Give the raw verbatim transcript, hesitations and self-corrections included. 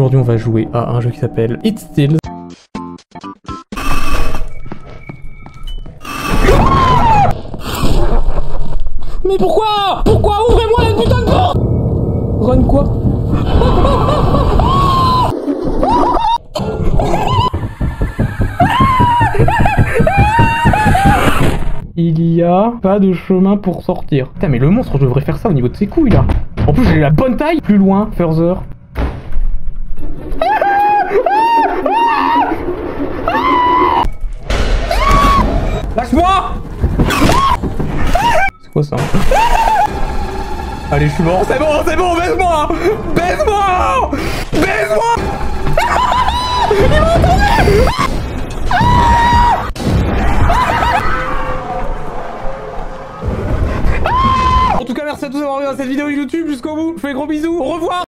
aujourd'hui on va jouer à un jeu qui s'appelle It Steals. Mais pourquoi? Pourquoi? Ouvrez-moi la putain de porte! Run quoi? Il y a pas de chemin pour sortir. Putain mais le monstre devrait faire ça au niveau de ses couilles là. En plus j'ai la bonne taille. Plus loin, further. Lâche-moi! C'est quoi ça? Allez je suis mort. C'est bon, c'est bon, baise-moi! Baise-moi! Baise-moi! Il m'a entendu! En tout cas merci à tous d'avoir regardé cette vidéo YouTube jusqu'au bout. Je vous fais gros bisous. Au revoir.